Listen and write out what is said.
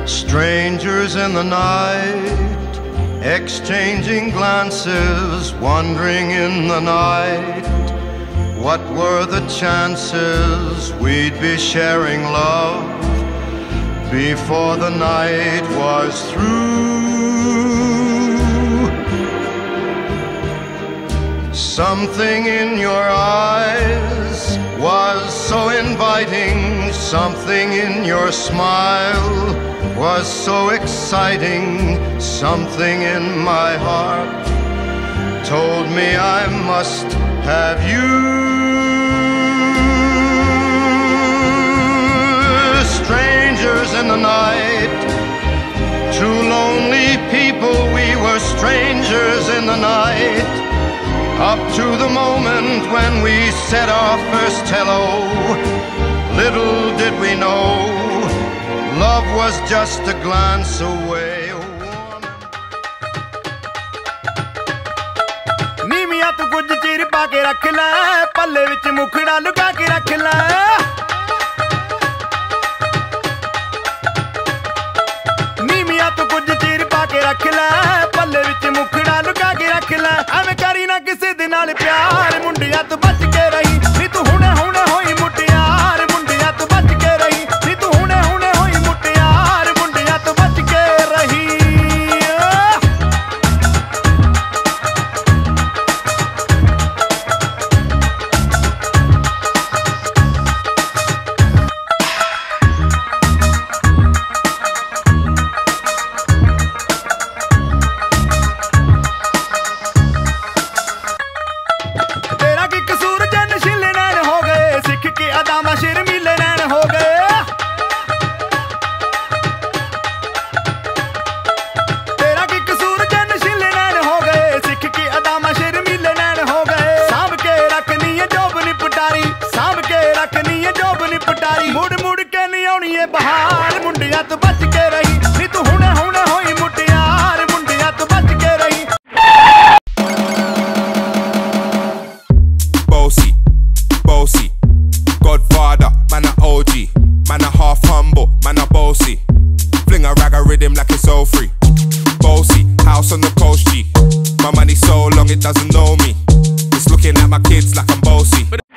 Strangers in the night, exchanging glances, wandering in the night. What were the chances we'd be sharing love before the night was through? Something in your eyes was so inviting, something in your smile was so exciting, something in my heart told me I must have you. Strangers in the night, two lonely people, we were strangers in the night, up to the moment when we said our first hello. Little did we know, love was just a glance away. नीमिया तू कुछ चीर पाके रख लै, पल्ले विच मुखड़ा लुका के रख लै। नीमिया तू कुछ चीर पाके रख लै, पल्ले विच मुखड़ा लुका के रख लै। एवें करी ना किसे दे नाल प्यार, मुंडिया तू बच के रही, नी तू हुणे हुणे होई मुटियार। मुंडिया तू बच के रही, नी तू हुणे हुणे होई मुटियार। मुंडिया तू बच के रही। तेरा की कसूर जन शिले नैन हो गए, सिख के अदामा शर्मीले नैन हो गए। तेरा की कसूर जन शिले नैन हो गए, सिख के अदामा शर्मीले नैन हो गए। सांभ के रखनी है जोब नी पटारी, सांभ के रखनी है जोब नी पटारी। मुड़ मुड़ के नहीं आउनी है बहार, मुंडिया तू बच के रही, नी तू हुणे हुणे होई मुटियार। मुंडिया तू बच के रही। Bossy, bossy, Godfather, man a OG, man a half humble, man a bossy. Fling a rag a rhythm like it's all free. Bossy, house on the coast G. My money so long it doesn't know me. It's looking at my kids like I'm bossy.